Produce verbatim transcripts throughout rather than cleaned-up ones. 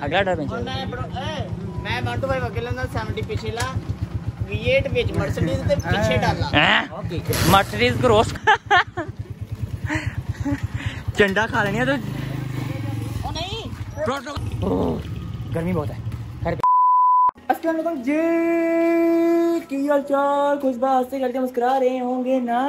Glider में मैं one two five अकेले ना सेवेंटी पिछला वी एट ਵਿੱਚ ਮਰਸੀਡੀਜ਼ ਤੇ ਪਿੱਛੇ ਡਾਲਾ ਓਕੇ मर्सिडीज को रोस्ट चंडा खा लेनी है तो ओ नहीं गर्मी बहुत है। अस्सलाम वालेकुम जी, की हाल चाल? कुछ बात से करके मुस्कुरा रहे होंगे ना।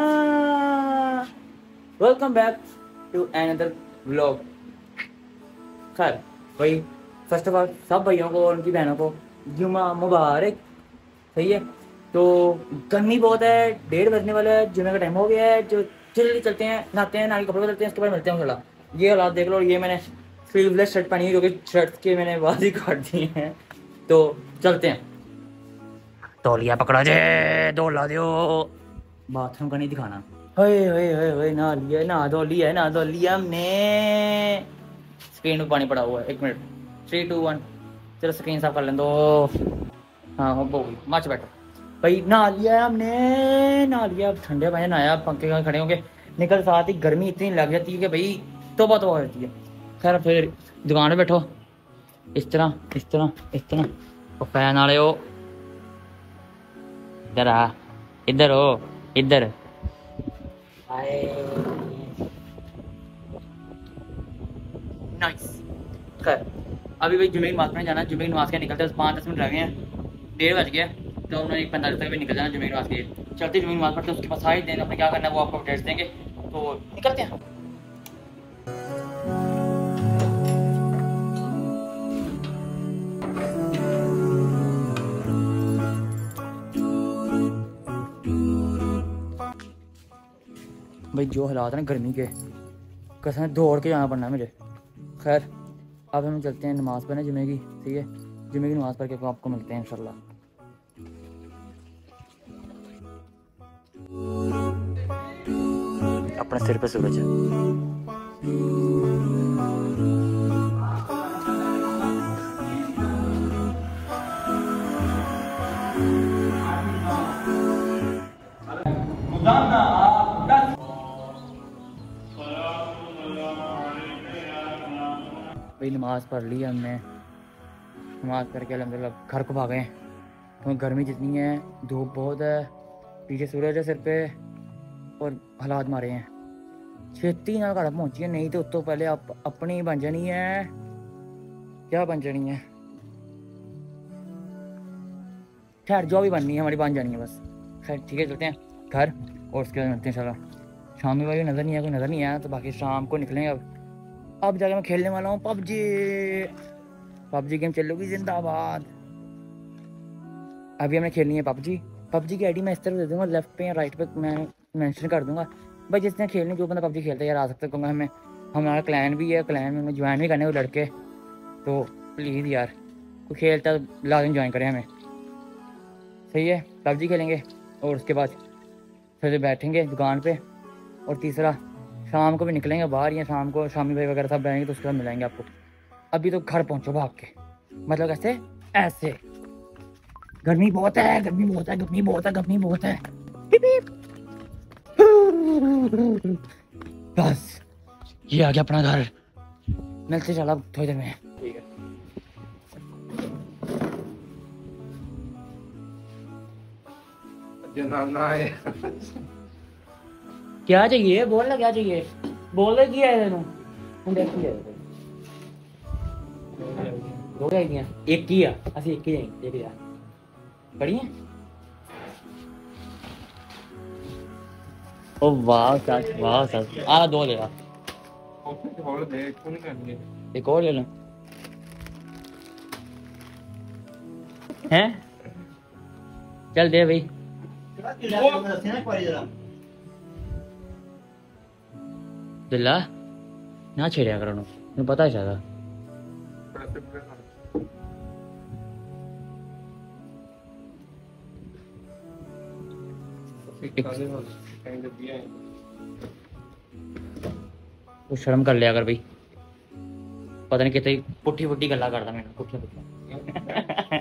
Welcome back to another vlog. खैर भाई, फर्स्ट ऑफ ऑल सब भाइयों को और उनकी बहनों को जुमा मुबारक। सही है, तो गर्मी बहुत है, डेढ़ बजने वाला है, जुमे का टाइम हो गया है। जो जल्दी चलते हैं, नहाते हैं, नाली कपड़े बदलते हैं, उसके बाद मिलते हैं थोड़ा। ये हालात देख लो, ये मैंने स्लीवलेस शर्ट पहनी है क्योंकि शर्ट के मैंने बाजी काट दिए हैं। तो चलते हैं। तौलिया पकड़ा जे, दौला दो। बाथरूम का नहीं दिखाना। हे हे हे हे नहा लिया, नहा धो लिया, नहा धो लिया हमने। स्क्रीन में पानी पड़ा हुआ है। एक मिनट, थ्री टू वन। चलो स्क्रीन साफ कर लें दो। हाँ हो गई, मच बेटर भाई। नहा लिया हमने, नहा लिया। ठंडे पानी नहाया, पंखे का खड़े होंगे। निकल साथ ही गर्मी इतनी लग जाती है कि भाई तौबा तौबा हो जाती है। खैर फिर दुकान पे बैठो, इस तरह इस तरह इस तरह। और फैन वाले हो, इधर आ, इधर हो, इधर। नाइस। खैर अभी भाई जुमे की नमाज पढ़ने जाना। जुमे की नमाज के निकलते हैं, पाँच दस मिनट रह गए हैं, डेढ़ बज गया। तो उन्होंने एक पैंतालीस तक भी निकल जाना जुमे की नमाज के लिए। चलते जुमे की नमाज पढ़ते, उसके पास साइड देंगे, अपने क्या करना है वो आपको अपडेट्स देंगे। तो निकलते हैं। भाई जो हालात हैं गर्मी के, कसम दौड़ के जाना पड़ना है मुझे। खैर अब हम चलते हैं नमाज़ पढ़ने जुमे की। ठीक है, जुमे की नमाज़ पढ़ के आपको मिलते हैं इंशाल्लाह। अपने सिर पे सूरज है। भाई नमाज़ पढ़ ली हमने, नमाज़ पढ़ के अल्हम्दुलिल्लाह घर को भागे। तो गर्मी जितनी है, धूप बहुत है, पीछे सूरज है सिर पे, और हालात मारे हैं। छेती ना घर पहुंची है, नहीं तो उससे पहले आप अपनी बन जानी है। क्या बन जानी है? खैर जो भी बननी है हमारी बन जानी है बस। खैर ठीक है, चलते हैं घर और उसके बाद मिलते हैं इंशाल्लाह। शाम में भाई नज़र नहीं आया, कोई नज़र नहीं आया, तो बाकी शाम को निकलेंगे। अब अब जाके मैं खेलने वाला हूँ पबजी। पबजी गेम चलोगी जिंदाबाद। अभी हमने खेलनी है पबजी। पबजी की आईडी मैं इस तरह दे दूंगा, लेफ्ट पे या राइट पे मैं मेंशन कर दूंगा। भाई जिसने खेलनी, जो बंदा पबजी खेलता है यार आ सकता है, क्योंकि हमें हमारा क्लैन भी है, क्लैन में हमें ज्वाइन भी करने वो लड़के। तो प्लीज़ यार कोई खेलता लाजम ज्वाइन करें हमें। सही है, पबजी खेलेंगे और उसके बाद फिर बैठेंगे दुकान पे। और तीसरा शाम को भी निकलेंगे बाहर, या शाम को शामी भाई वगैरह सब रहेंगे तो उसके बाद मिलेंगे आपको। अभी तो घर पहुंचो भाग के, मतलब ऐसे ऐसे। गर्मी बहुत है, गर्मी बहुत है, गर्मी बहुत है, गर्मी बहुत है। बस ये आ गया अपना घर। मिलते चला थोड़ी देर में। ठीक है, क्या चाहिए बोल ना, क्या चाहिए बोल रहे। की है दो आईडियां, एक ही है असं एक ही जाएंगे। एक यार बढ़िया। ओ वाह सच, वाह सच। आ दो ले ला, एक और ले लो। हैं चल दे भाई। दिल्ला ना छेड़िया करो, तुम्हें पता है ज्यादा। तो शर्म कर लिया कर भाई, पता नहीं कितनी पुट्ठी पुट्ठी गल्ला करता मैं। पुट्ठा पुट्ठा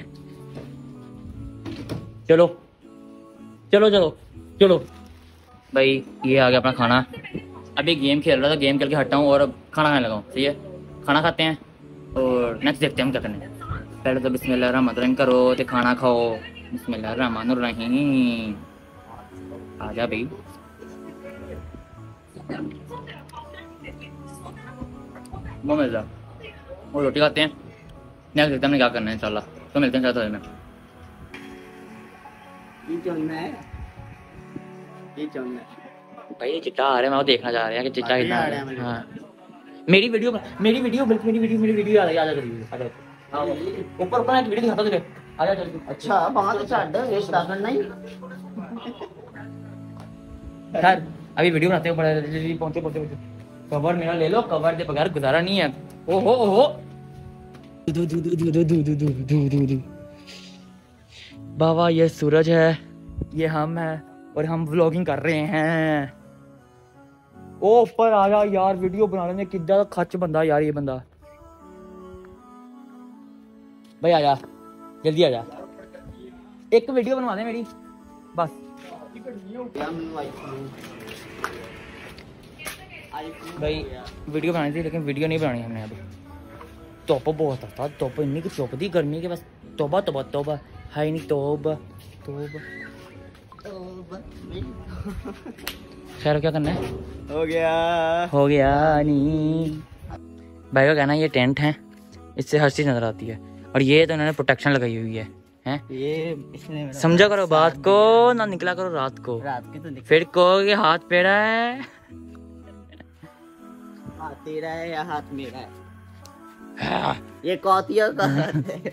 चलो चलो चलो चलो भाई। ये आ गया अपना खाना। अभी गेम खेल रहा था, गेम खेल के हटा हूँ और अब खाना खाने लगा हूँ। सही है, खाना खाते हैं और नेक्स्ट देखते हैं हम क्या करने हैं। पहले तो बिस्मिल्लाह रहमान रहीम करो तो खाना खाओ। बिस्मिल्लाह रहमान रहीम। आ जा भाई। वो मिल जा और रोटी खाते हैं। नेक्स्ट देखते हैं हमने क्या करना है इंशाल्लाह। तो मिलते हैं साथ में। ये चलना है, ये चलना है भाई चिट्टा आ रहा है, मैं वो देखना चाह रहा है कि चिट्टा अभी कितना आ आ रहा रहा है है। हाँ मेरी वीडियो मेरी वीडियो बल्कि मेरी वीडियो मेरी वीडियो आ जा आ जा करिए आ जा। हाँ, ऊपर ऊपर एक वीडियो दिखाता तुझे। आ जा जल्दी। अच्छा वहां तो छड़ वेस्ट कर नहीं। खैर अभी वीडियो बनाते हैं। बड़ा जल्दी पहुंचे पहुंचे पहुंचे। कवर मेरा ले लो, कवर के बगैर गुजारा नहीं है। ओहो ओहो दू दू दू दू दू दू दू दू दू दू। बाबा ये सूरज है, ये हम है और हम व्लॉगिंग कर रहे हैं। ओ ऊपर आ जा यार, वीडियो बनाने में कितना खच बंदा यार ये बंदा। भाई आ जा जल्दी आ जा, एक वीडियो बनवा दे मेरी बस। भाई वीडियो बनानी थी लेकिन वीडियो नहीं बनानी हमने अभी। धुप बहुत था, धुप इन्नी की चुप दी गर्मी के बस। तोबा तोबा तोबा है नहीं तोबा तोबा। खैर क्या करना है, हो गया हो गया नहीं। भाई का कहना है ये टेंट है, इससे हर चीज नजर आती है। और ये तो इन्होंने प्रोटेक्शन लगाई हुई है हैं। ये इसने समझा करो बात को, ना निकला करो रात को। रात के तो फिर कहोगे हाथ पेड़ा है। हाथ तेरा है या हाथ मेरा है, हाँ। ये कौतिया का हाथ है।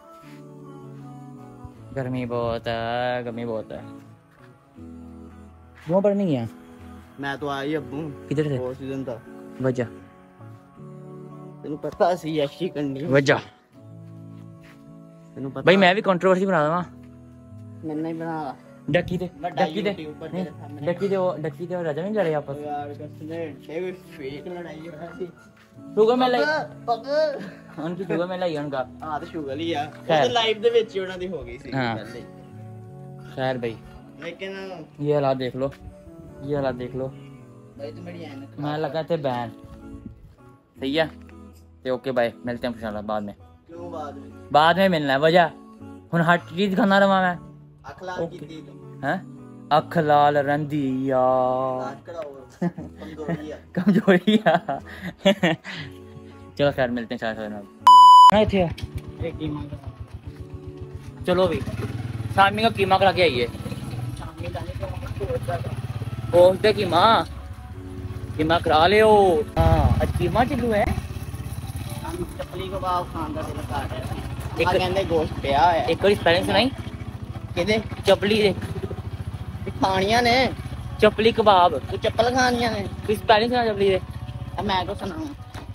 गर्मी बहुत है, गर्मी बहुत है। वहाँ पर नहीं गया मैं तो आई अब्बू किधर थे? वो सीजन था वजह तेनू पता सी ऐसी करनी वजह तेनू पता भाई मैं भी कंट्रोवर्सी बना दूंगा। मैंने नहीं बना डकी थे डकी थे नहीं, डकी थे वो डकी थे और राजा नहीं लड़े आपस। यार कसने ये फेक लड़ाई हो रही थी। शुगर में लाई पक उनकी शुगर में लाई उनका। हां तो शुगर ही आ खैर। ਉਹ ਲਾਈਵ ਦੇ ਵਿੱਚ ਹੀ ਉਹਨਾਂ ਦੀ ਹੋ ਗਈ ਸੀ हाँ। ਪਹਿਲੇ खैर भाई लेकिन ये हालात देख लो, ये हालात देख लो। भाई तो मेरी ऐनक मैं लगा थे बैन सही है। तो ओके बाय, मिलते हैं इंशाल्लाह बाद में। क्यों बाद में बाद में मिलना है वजह हुन हर चीज खाना रहा मैं। अखलाक ओके। की थी तुम हैं अख लाल रंदी यार आकड़ा और कमजोरी है कमजोरी है। चलो खैर मिलते हैं शायद ना थे। ये कीमा चलो भी शामी का कीमा करा के आइए। शामी का नहीं पोस्ट दे कीमा कीमा करा ले ओ। हाँ आज कीमा चलू है। हम चपली को बाप खान का दिल कर रहा है। एक- एक कहंदे गोश्त पिया है एक बार स्पेलिंग सुनाई किदे चपली दे खानियां ने चपली कबाब। तू चप्पल खानियां ने तू स्पेलिंग सुना चपली दे। अब मैं को सुनाऊं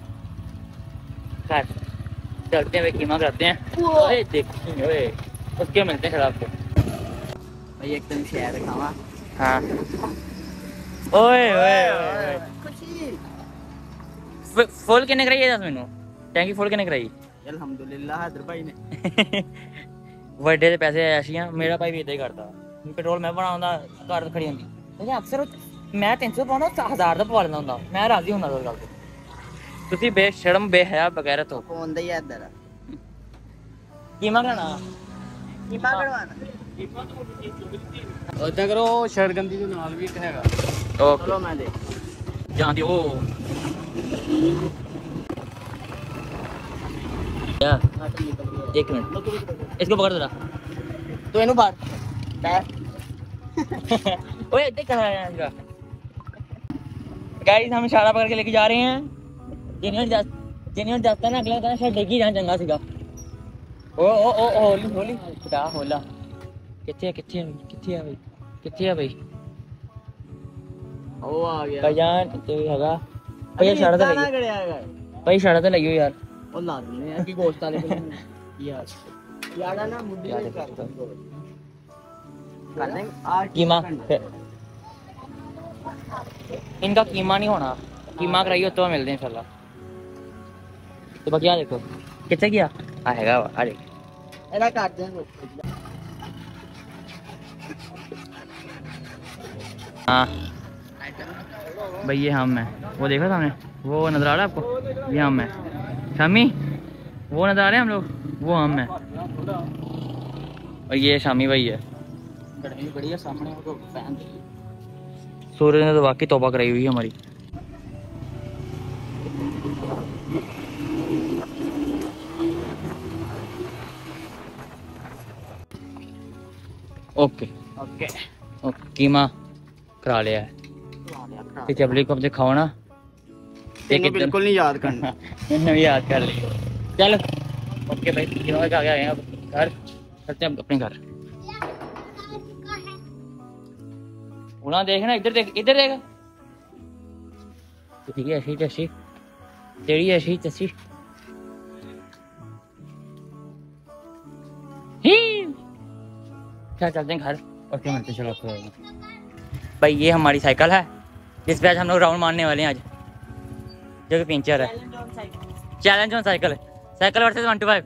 खैर चलते हैं कीमा कराते हैं। ओए देखिए ओए उसके मिलते हैं शराब को। भाई एक दिन शहर खावा हाँ ओए ओए ओए खुशी फ- फुल किन्ने कराई है दस मैनू टैंकी फुल किन्ने कराई। अल्हम्दुलिल्लाह हैदर भाई ने ਵੱਡੇ ਦੇ ਪੈਸੇ ਐਸ਼ੀਆਂ ਮੇਰਾ ਭਾਈ ਵੀ ਇਦਾਂ ਹੀ ਕਰਦਾ। ਪੈਟਰੋਲ ਮੈਂ ਬਣਾਉਂਦਾ ਘਰ ਖੜੀ ਹੁੰਦੀ ਲੇਕਿਨ ਅਕਸਰ ਉਹ ਮੈਂ ਤਿੰਨ ਸੌ ਪਾਉਂਦਾ ਉਹ ਹਜ਼ਾਰ ਦਾ ਪਵਾ ਲੈਂਦਾ ਹੁੰਦਾ। ਮੈਂ ਰਾਜ਼ੀ ਹੁੰਦਾ ਉਸ ਗੱਲ ਤੇ। ਤੁਸੀਂ ਬੇਸ਼ਰਮ ਬੇਹਯਾ ਬਗੈਰਤ ਹੋ। ਫੋਨ ਦਾ ਹੀ ਇੱਧਰ ਕੀਮਾ ਖਾਣਾ ਕੀਮਾ ਕਢਵਾਣਾ ਉਦਾਂ ਕਰੋ ਸ਼ਰਗੰਦੀ ਦੇ ਨਾਲ ਵੀ ਇੱਕ ਹੈਗਾ। ਓਕੇ ਚਲੋ ਮੈਂ ਦੇ ਜਾਂਦੀ ਉਹ ਯਾ एक मिनट इसको पकड़ जरा ਤੂੰ ਇਹਨੂੰ ਫੜ ਲੈ ओए देख कहां है इनका। गाइस हम इशारा पकड़ के लेके जा रहे हैं। जेन्युइन जस्ट जेन्युइन जाता ना अगला कहना शायद डेगी जाना चंगा सीगा। ओ ओ ओ होली होली क्या होला किथे है किथे है किथे है भाई किथे है भाई ਉਹ ਆ ਗਿਆ भाईजान किथे हैगा भाई इशारा तो ਨਾ लइयो ਕਰਿਆ ਹੈਗਾ भाई इशारा तो लइयो यार। ਉਹ ਲਾ ਦਿੰਦੇ ਆ ਕਿ ਗੋਸ਼ਤ ਵਾਲੇ ਕੋਲ ਯਾਰ ਯਾਰਾ ਨਾ ਮੁੱਢੀ ਯਾਰ ਦੇ ਦੇਖੋ ਕਰ ਤਾਂ। ਕਰ ਲੈ ਆ कीमा इनका कीमा नहीं होना। कीमा कराइए तो मिलते हैं इंशाल्लाह। तो बाकी देखो किथे गया आ हैगा आ देख ਇਹਦਾ ਕਰ ਦੇ हाँ भाई ये हम है वो देखा सामने वो नजर आ रहा है आपको ये हम है शामी वो नजर आ रहे हैं हम लोग, वो हम हैं और ये शामी भाई है। गर्मी बड़ी है सामने, वो फैन सूरज ने तो वाकई तौबा कराई हुई है हमारी। ओके ओके ओके कीमा करा लिया है। ते चपली को दिखाओ ना, तेनू बिल्कुल नहीं याद करना। मैंने भी याद कर लिया। चल ओके भाई, कीमा खा के आ गए अब घर, चलते हैं अपने घर। उना देखना, इधर देख, इधर देख। ठीक है, ऐसी तैसी तेरी ऐसी तैसी क्या, चलते हैं घर और क्या मिलते चलो आपको। भाई ये हमारी साइकिल है जिस पे आज हम लोग राउंड मारने वाले हैं आज, जो कि पंचर है। Challenge on cycle, cycle versus one two five.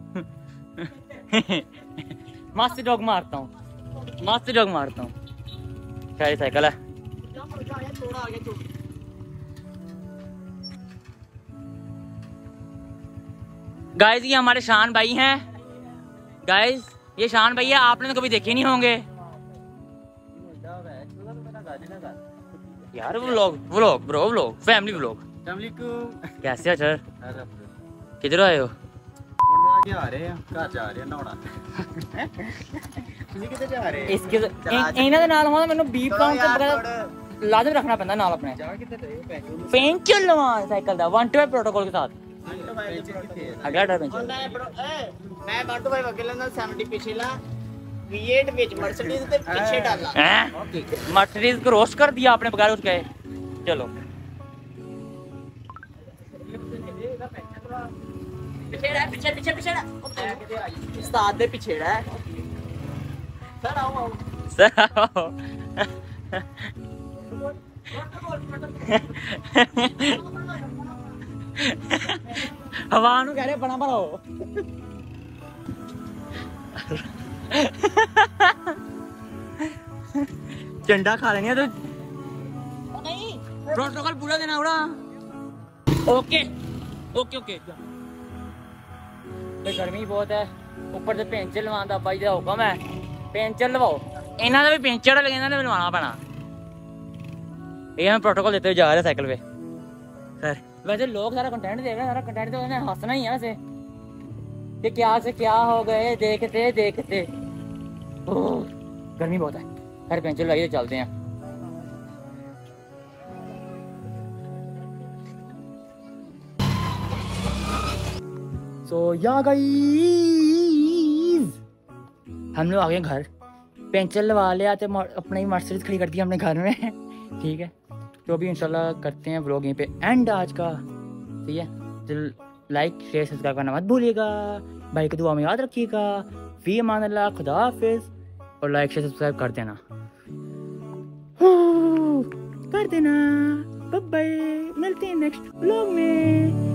मस्त जोक मारता हूँ, मस्त जोक मारता हूँ। सारी साइकिल है। गाइस ये हमारे शान भाई हैं। गाइस ये शान भैया आपने तो कभी देखे नहीं होंगे यार। Vlog vlog bro vlog family vlog. कैसे हो सर? किधर आए हो? जा रहे हैं घर, जा रहे हैं नहाना। ਤੁਸੀਂ ਕਿੱਥੇ ਜਾ ਰਹੇ? इसके ਇਹਨਾਂ ਦੇ ਨਾਲ ਹੋਣਾ ਮੈਨੂੰ ਬੀਪ ਕਾਊਂਟ ਤੇ ਬਗੈਰ लाजम रखना पैंदा नाल अपने। ਜਾ ਕਿੱਥੇ ਤੇ पेंचर लवा साइकिल दा वन टू प्रोटोकॉल के साथ। अगला डर पेंचर मैं मंटू भाई वकील ਨਾਲ सत्तर ਪਿੱਛੇ ਲਾ वी एट ਵਿੱਚ मर्सिडीज ਤੇ ਪਿੱਛੇ डाला। हैं मर्सिडीज को रोस्ट कर दिया आपने बगैर उसके। चलो ਪਿੱਛੇ ਰਹਿ, ਪਿੱਛੇ ਪਿੱਛੇ ਪਿੱਛੇ ਰਹਿ, ਉਸਤਾਦ ਦੇ ਪਿੱਛੇ ਰਹਿ। ਸਰ ਆਓ ਆਓ सर हवा नु कह रहे बना भरो। झंडा खा लेनी है तो नहीं प्रोटोकॉल पूरा देना उड़ा। ओके ओके ओके तो गर्मी बहुत है, ऊपर से पेंचर लवान दा भाई दा हुक्म है। पेंचर लवाओ, इन्हां दा भी पेंचर लगे, इन्हां ने बनवाना पैना। ये हम प्रोटोकॉल देते हुए जा रहे हैं साइकिल पे। सर वैसे लोग सारा कंटेंट देख रहे हैं, सारा कंटेंट तो उन्हें हंसना ही है वैसे कि क्या से क्या हो गए देखते देखते। ओह गर्मी बहुत है, खैर पेंचर लगाइए चलते हैं। सो या गाइस हम लोग आ गए घर, पेंचर लगा लिया तो अपनी मर्सिडीज खड़ी कर दी हमने घर में। ठीक है तो अभी इंशाल्लाह करते हैं व्लॉग यहीं पे एंड आज का। ठीक है तो लाइक शेयर सब्सक्राइब करना मत भूलिएगा, भाई की दुआ में याद रखिएगा। फी अमान अल्लाह, खुदा हाफिज। और लाइक शेयर सब्सक्राइब कर देना कर देना। बाय बाय, मिलते हैं नेक्स्ट व्लॉग में।